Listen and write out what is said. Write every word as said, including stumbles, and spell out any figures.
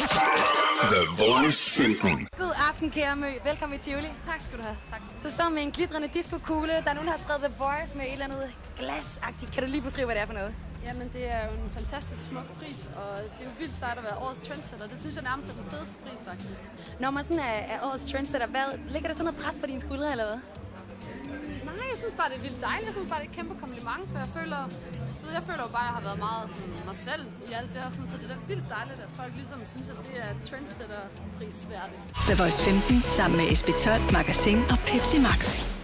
The Voice femten. God aften, kære Mø. Velkommen i Tivoli. Tak skal du have. Tak. Du står med en glitrende disco-kugle. Der er nogen, der har skrevet The Voice med et eller andet glasagtigt. Kan du lige beskrive, hvad det er for noget? Jamen, det er jo en fantastisk smuk pris, og det er jo vildt sejt at være årets trendsetter. Det synes jeg nærmest er den fedeste pris, faktisk. Når man sådan er, er årets trendsetter, hvad, ligger der sådan noget pres på dine skuldre, eller hvad? Nej, jeg synes bare, det er vildt dejligt. Jeg synes bare, det er et kæmpe kompliment, for jeg føler, du ved, jeg føler jo bare, at jeg har været meget sådan mig selv i alt det her, sådan, så det er da vildt dejligt, at folk ligesom synes, at det er trendsetter prisværdigt. The Voice femten sammen med S B tolv, Magasin og Pepsi Max.